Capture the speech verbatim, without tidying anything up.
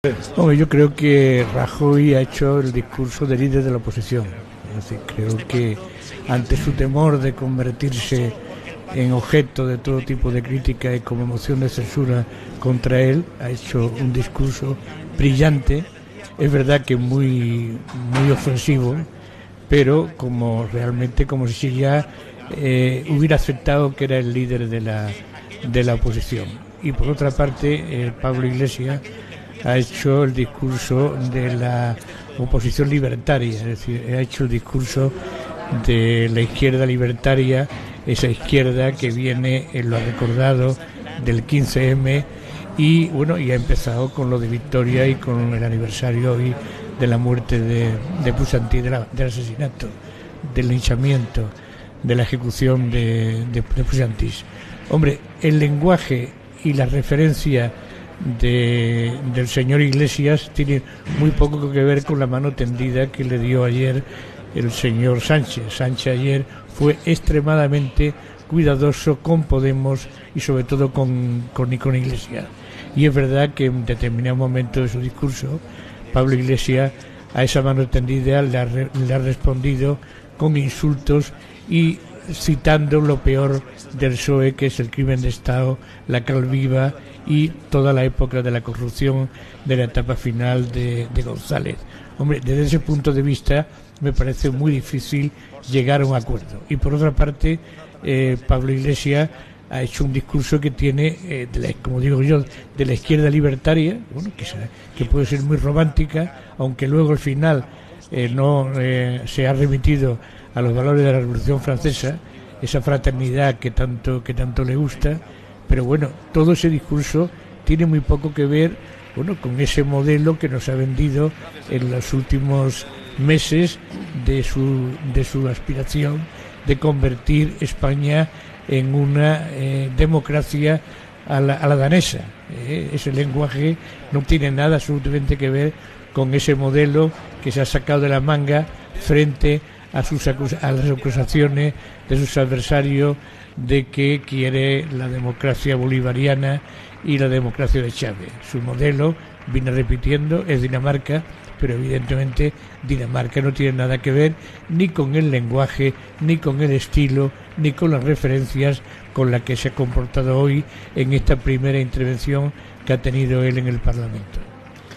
Hombre, yo creo que Rajoy ha hecho el discurso de líder de la oposición. Es decir, creo que ante su temor de convertirse en objeto de todo tipo de crítica y como moción de censura contra él, ha hecho un discurso brillante, es verdad que muy, muy ofensivo, pero como realmente como si ya eh, hubiera aceptado que era el líder de la, de la oposición. Y por otra parte, eh, Pablo Iglesias ha hecho el discurso de la oposición libertaria, es decir, ha hecho el discurso de la izquierda libertaria, esa izquierda que viene en lo recordado del quince eme y bueno, y ha empezado con lo de Victoria y con el aniversario hoy de la muerte de, de Ponsatí, de la, del asesinato, del linchamiento, de la ejecución de, de, de Ponsatí. Hombre, el lenguaje y la referencia de, del señor Iglesias tiene muy poco que ver con la mano tendida que le dio ayer el señor Sánchez. Sánchez ayer fue extremadamente cuidadoso con Podemos y sobre todo con, con, con Iglesias. Y es verdad que en determinado momento de su discurso Pablo Iglesias a esa mano tendida le ha, le ha respondido con insultos y citando lo peor del P S O E, que es el crimen de Estado, la cal viva y toda la época de la corrupción de la etapa final de, de González. Hombre, desde ese punto de vista me parece muy difícil llegar a un acuerdo. Y por otra parte, eh, Pablo Iglesias ha hecho un discurso que tiene, eh, de la, como digo yo, de la izquierda libertaria, bueno, que, que puede ser muy romántica, aunque luego al final eh, no eh, se ha remitido a los valores de la Revolución Francesa, esa fraternidad que tanto que tanto le gusta, pero bueno, todo ese discurso tiene muy poco que ver, bueno, con ese modelo que nos ha vendido en los últimos meses de su de su aspiración de convertir España en una eh, democracia a la, a la danesa. Eh, ese lenguaje no tiene nada absolutamente que ver con ese modelo que se ha sacado de la manga frente a sus acus- a las acusaciones de sus adversarios de que quiere la democracia bolivariana y la democracia de Chávez. Su modelo, viene repitiendo, es Dinamarca, pero evidentemente Dinamarca no tiene nada que ver ni con el lenguaje, ni con el estilo, ni con las referencias con las que se ha comportado hoy en esta primera intervención que ha tenido él en el Parlamento.